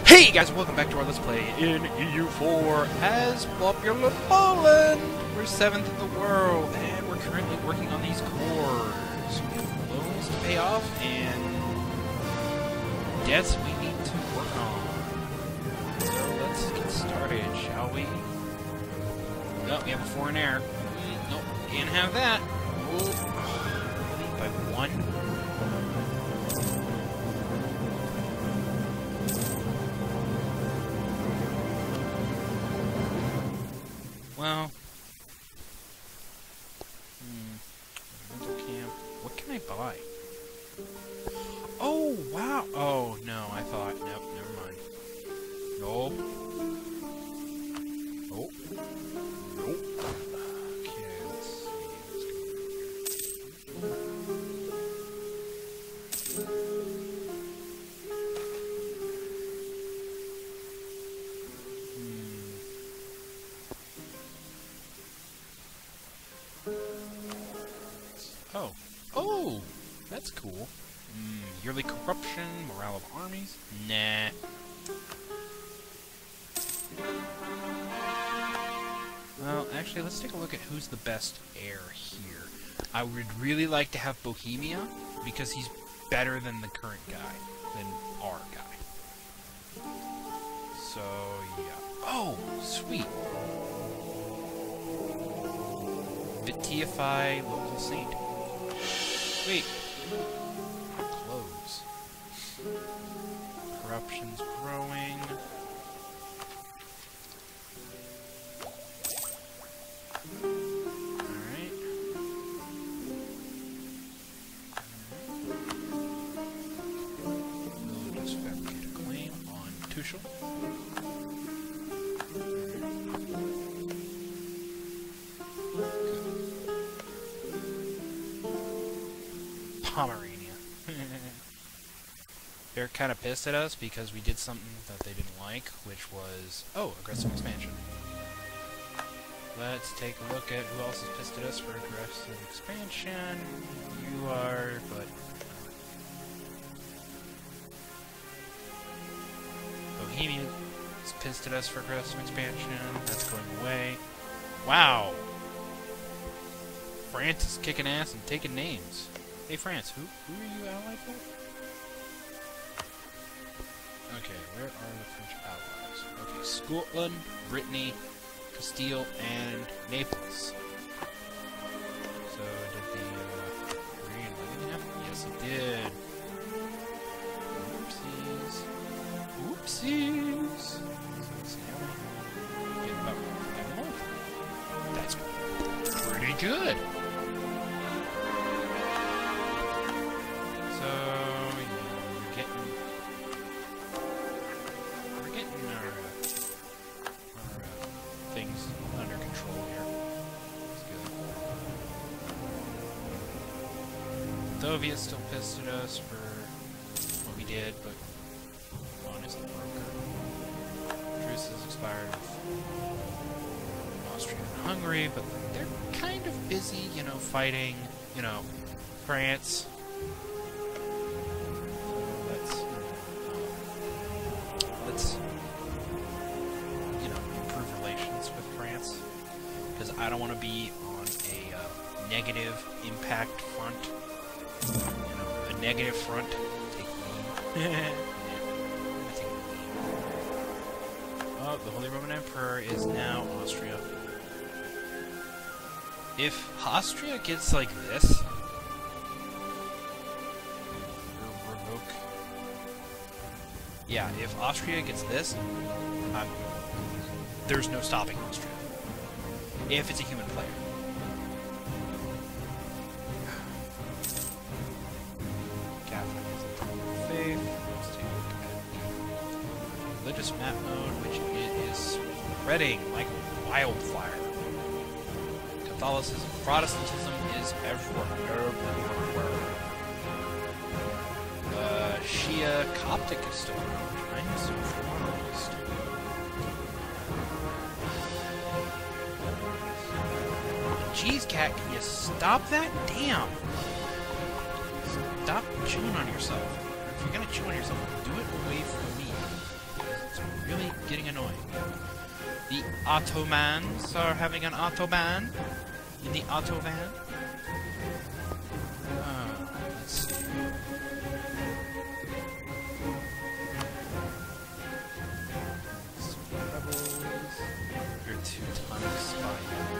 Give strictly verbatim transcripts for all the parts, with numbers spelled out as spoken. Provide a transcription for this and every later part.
Hey guys, welcome back to our Let's Play in E U four as Popular Poland. We're seventh in the world, and we're currently working on these cores. We have loans to pay off, and debts we need to work on. So let's get started, shall we? No, we have a foreign air. Mm, nope, can't have that. Oh, by one. Well, hmm, rental camp. What can I buy? Oh, wow. Oh, no, I thought. Nope, never mind. Nope. Nope. Nope. Okay, let's see. Let's go Oh. Oh! That's cool. Mm, yearly corruption, morale of armies? Nah. Well, actually, let's take a look at who's the best heir here. I would really like to have Bohemia, because he's better than the current guy, than our guy. So, yeah. Oh! Sweet! Vitiify local saint. Wait. Close. Corruption's growing. Alright. We'll just fabricate a claim on Tuchel. Pomerania. They're kind of pissed at us because we did something that they didn't like, which was, oh, aggressive expansion. Let's take a look at who else is pissed at us for aggressive expansion. You are, but... Bohemia is pissed at us for aggressive expansion. That's going away. Wow! France is kicking ass and taking names. Hey France, who who are you allied with? Okay, where are the French allies? Okay, Scotland, Brittany, Castile, and Naples. So did the uh, Korean wedding happen? Yes, it did. Oopsies. Oopsies. So let's see how we get about five a month. That's pretty good. Soviet's still pissed at us for what we did, but honestly, broker. Truce has expired with Austria and Hungary, but they're kind of busy, you know, fighting, you know, France. Let's, you know, let's, you know, improve relations with France, because I don't want to be on a uh, negative impact front. You know, a negative front. Take lead. Yeah. Oh, the Holy Roman Emperor is now Austria. If Austria gets like this, revoke. Yeah, if Austria gets this, I'm, there's no stopping Austria. If it's a human player. Religious map mode, which it is spreading like wildfire. Catholicism, Protestantism is everywhere. everywhere. Uh, Shia Coptic is still around. I'm surprised. Jeez, cat, can you stop that? Damn! Stop chewing on yourself. If you're gonna chew on yourself, do it away from me. getting annoying. The Ottomans are having an Autobahn in the Autovan. Uh, let's see. Rebels. You're Teutonic spy.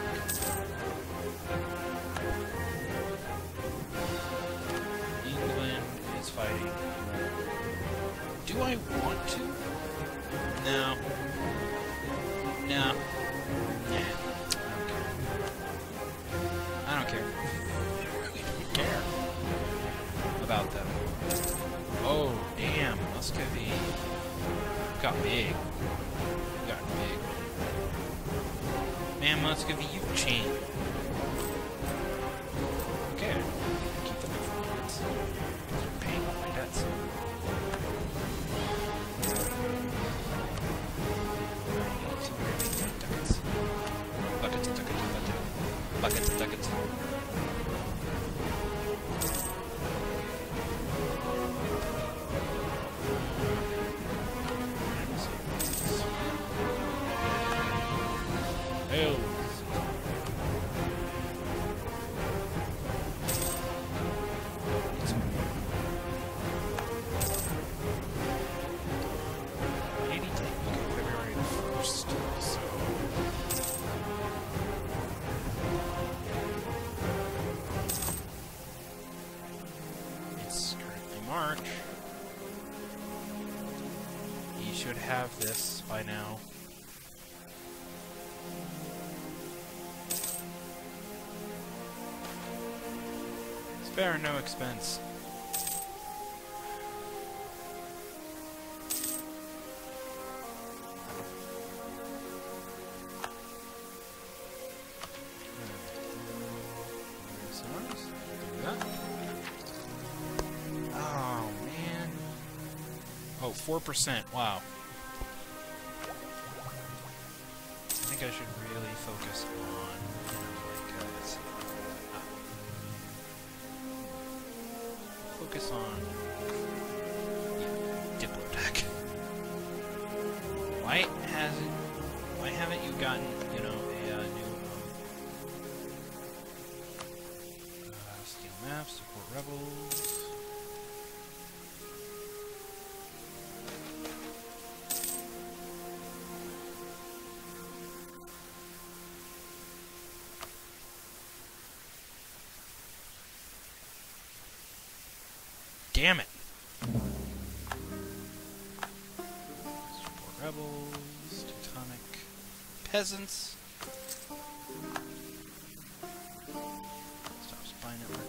England is fighting. Do I want to? No. No. Nah. I don't care. I don't care. I really don't care about them. Oh, damn. Muscovy got big. Got big. Man, Muscovy, you've changed. Okay. Keep them from debts. They're paying off my debts. Buckets, buckets, buckets, buckets, buckets. Hell. March. You should have this by now. Spare no expense. Oh, four percent. Wow. I think I should really focus on, you know, like, uh, let's see. Ah. Focus on, yeah, Diplotech. Why hasn't, why haven't you gotten, you know, a uh, new, um, uh, steal maps, support rebels. Damn it! Support rebels, Teutonic peasants. Stop spy network.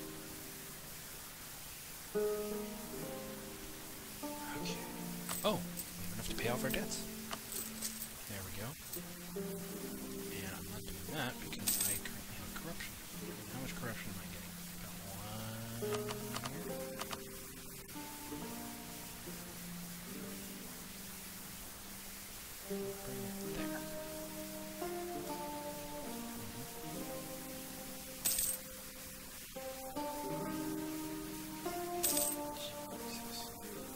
Okay. Oh, we have enough to pay off our debts. There we go. And I'm not doing that because I currently have corruption. How much corruption am I getting? About one. Bring it there. Jesus.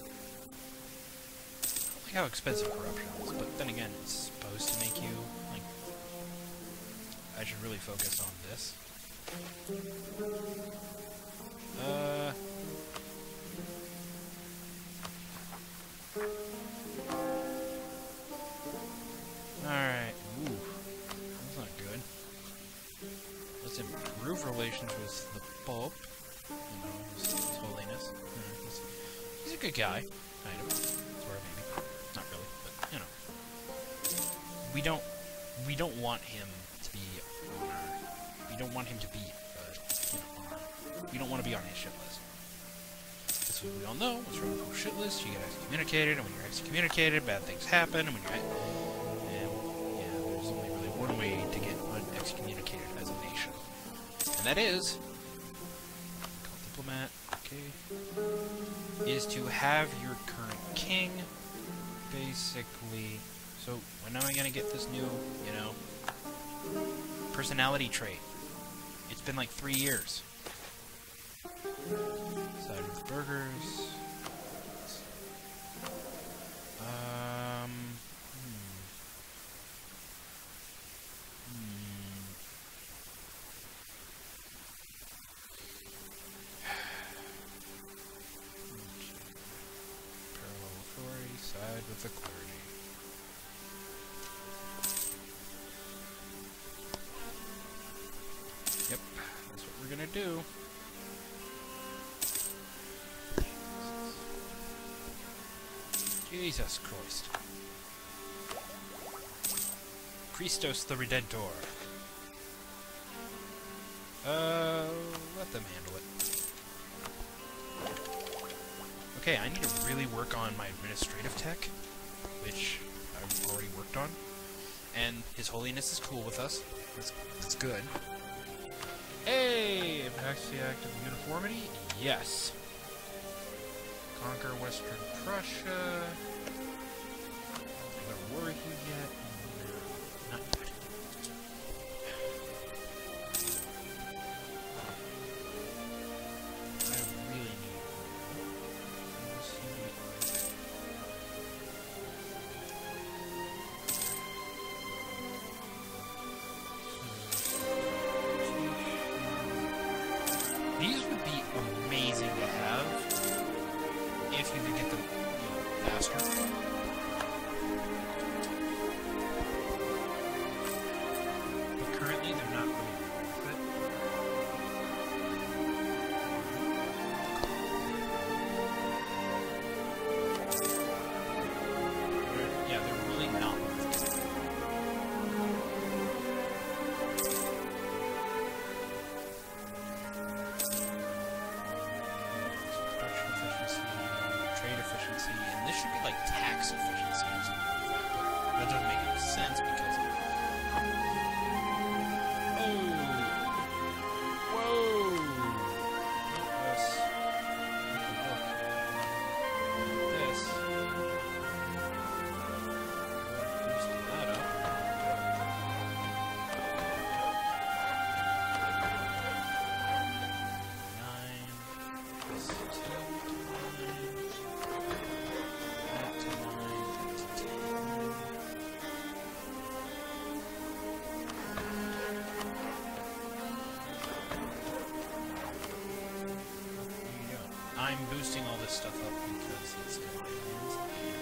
I don't like how expensive corruption is, but then again, it's supposed to make you, like, I should really focus on this. Uh... Alright. Ooh. That's not good. Let's improve relations with the Pope. You know, his, his holiness. You know, he's, he's a good guy. Kind of. Sort of, maybe. Not really, but, you know. We don't... We don't want him to be on our... We don't want him to be, uh, you know, on our... We don't want to be on his shit list. As we all know, what's wrong with the shit list? You get excommunicated, and when you're excommunicated, bad things happen, and when you're... one way to get excommunicated as a nation. And that is, call diplomat, okay, is to have your current king, basically, so when am I going to get this new, you know, personality trait? It's been like three years. Side with burgers. Um, side with the clergy. Yep, that's what we're gonna do. Jesus Christ. Christos the Redentor. Uh, let them handle it. Okay, I need to really work on my administrative tech, which I've already worked on. And His Holiness is cool with us. That's, that's good. Hey! Impacts the Act of Uniformity? Yes. Conquer Western Prussia. Are we war here yet? No, not yet. I really need... These would be amazing to have if you could get them, you know, faster. But currently, they're not really worth it. They're, yeah, they're really not worth it. Efficiency, and this should be like tax efficiency or something like that, but that doesn't make any sense because... Oh! Whoa! Yes. Look. This. Boost that up. Nine. This two. I'm boosting all this stuff up because it's in my hands.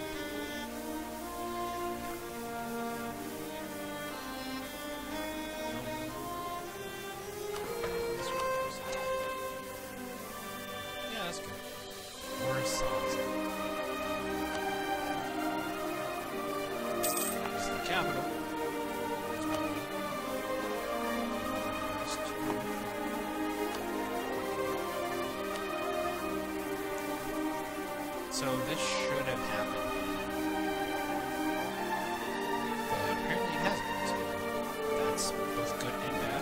Yeah, that's good. More songs. This is the capital. So this should have happened, but apparently it hasn't, so that's both good and bad.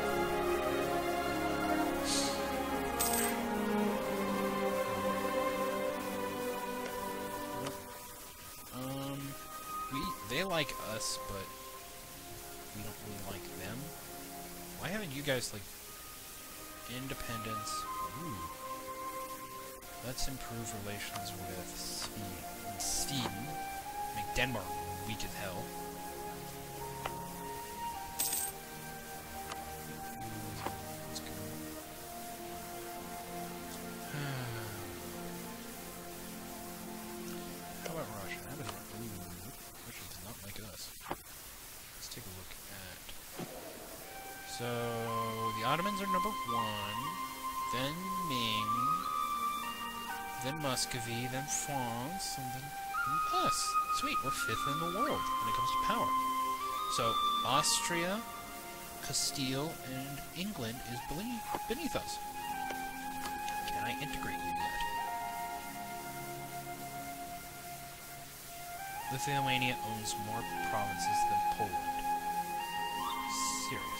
Um, we, they like us, but we don't really like them. Why haven't you guys, like, independence? Ooh. Let's improve relations with Sweden. Make Denmark weak as hell. Let's go. How about Russia? How about Ooh, Russia does not like us. Let's take a look at... So, the Ottomans are number one. Then Ming. Then Muscovy, then France, and then us. Sweet, we're fifth in the world when it comes to power. So, Austria, Castile, and England is beneath us. Can I integrate you yet? Lithuania owns more provinces than Poland. Serious.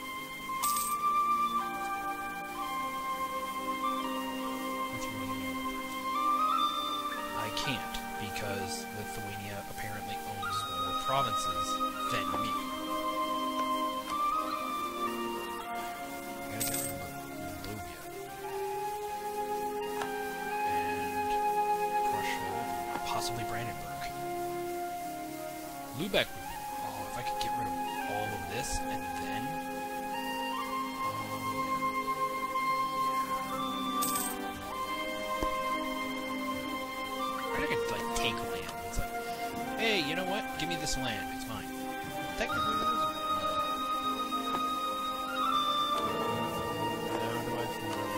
I can't, because Lithuania apparently owns more provinces than me. I gotta get rid of Moldavia. And Prussia, possibly Brandenburg. Lubeck would be... Oh, if I could get rid of all of this, and then... I could, like, take land. It's like, you know what? Give me this land. It's fine. Technically, it is. How do I form?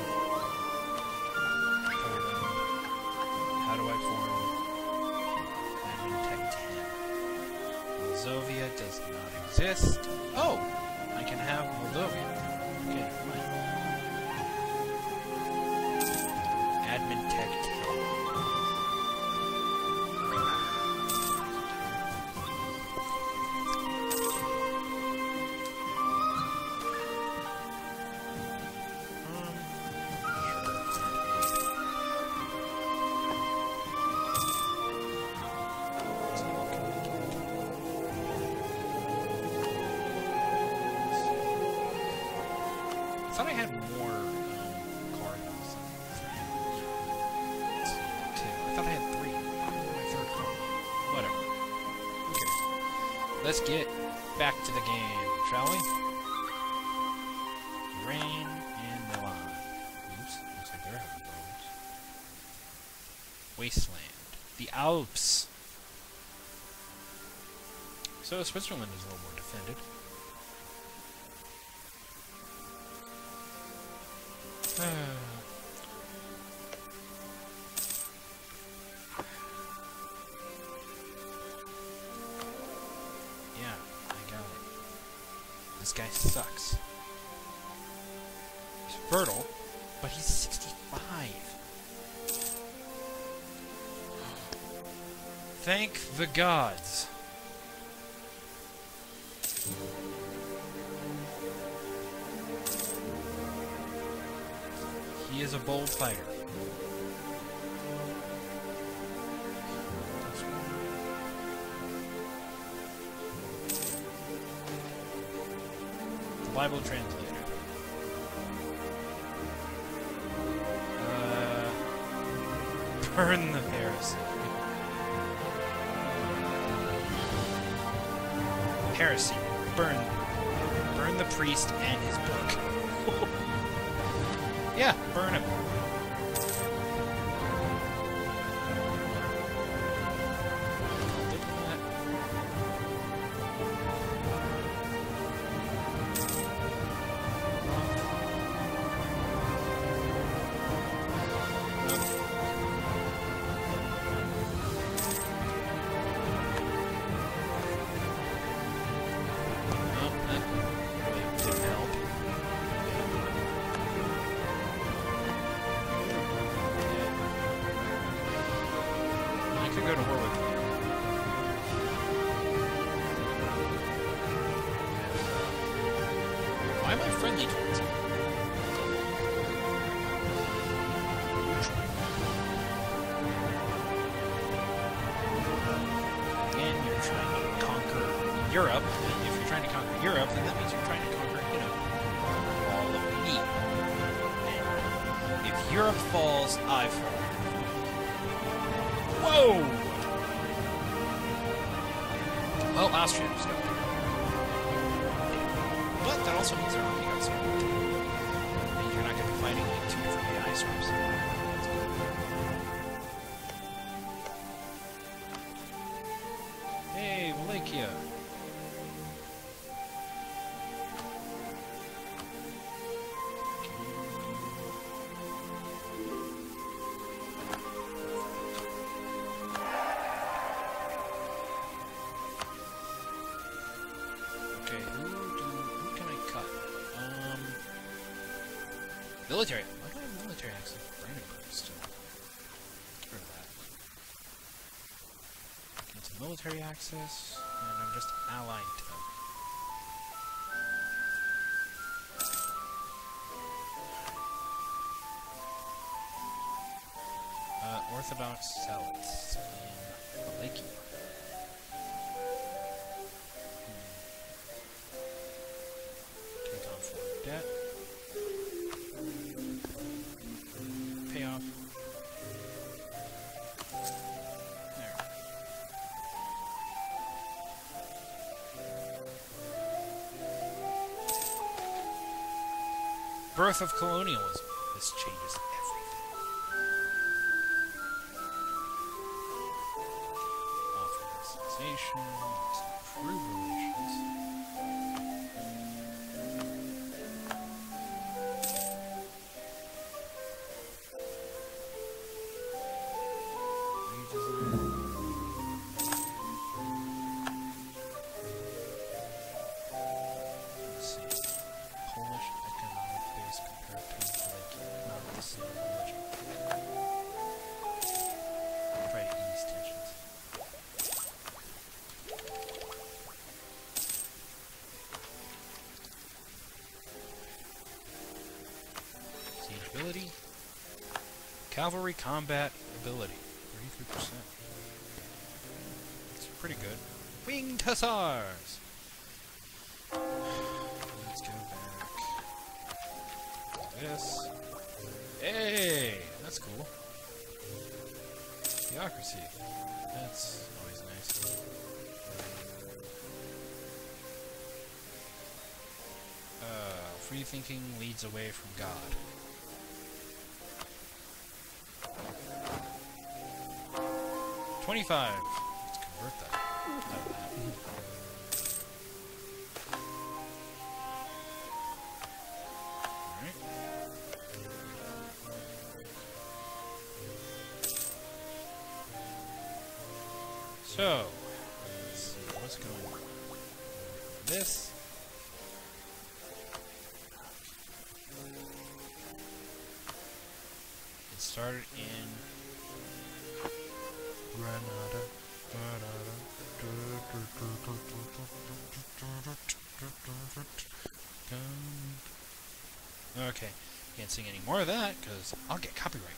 How do I form? Admin Tech ten. Moldovia does not exist. Oh! I can have Moldovia. Okay, fine. Admin Tech ten. I thought I had more um, cardinals than two. I thought I had three. My third card. Whatever. Okay. Let's get back to the game, shall we? Rain in Milan. Oops. Looks like they're having problems. Wasteland. The Alps. So Switzerland is a little more defended. Yeah, I got it. This guy sucks. He's fertile, but he's sixty-five. Thank the gods. He is a bold fighter. The Bible translator. Uh, burn the heresy. Heresy. Burn. Burn the priest and his book. Yeah, burn him. Go to war with me. Why am I friendly towards him? And you're trying to conquer Europe. And if you're trying to conquer Europe, then that means you're trying to conquer, you know, all of me. And if Europe falls, I fall. Whoa! Well, Austria just got there. But that also means their army got small. And you're not going to be fighting like two different A I swarms. That's good. Hey, Wallachia. Military. Why do I have military access for Brandenburg still? Get rid of that. Cancel military access, and I'm just allied to them. Uh, Orthodox Zealots in Wallachia. Hmm. Take on foreign debt. Payoff. There. Birth of colonialism. This changes everything. Awful instance. Civilization. Let's improve relations. Ability. Cavalry combat ability. thirty-three percent. That's pretty good. Winged Hussars! Let's go back. This. Hey! That's cool. Theocracy. That's always nice. Uh, free thinking leads away from God. twenty-five. Let's convert that. Out of that. Alright. So, let's see what's going on. This. It started in Granada. Okay, can't sing any more of that because I'll get copyright.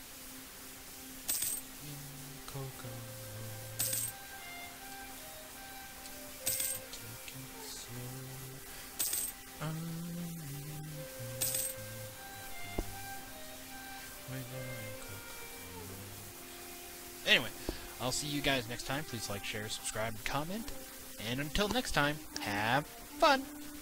Anyway, I'll see you guys next time. Please like, share, subscribe, and comment. And until next time, have fun!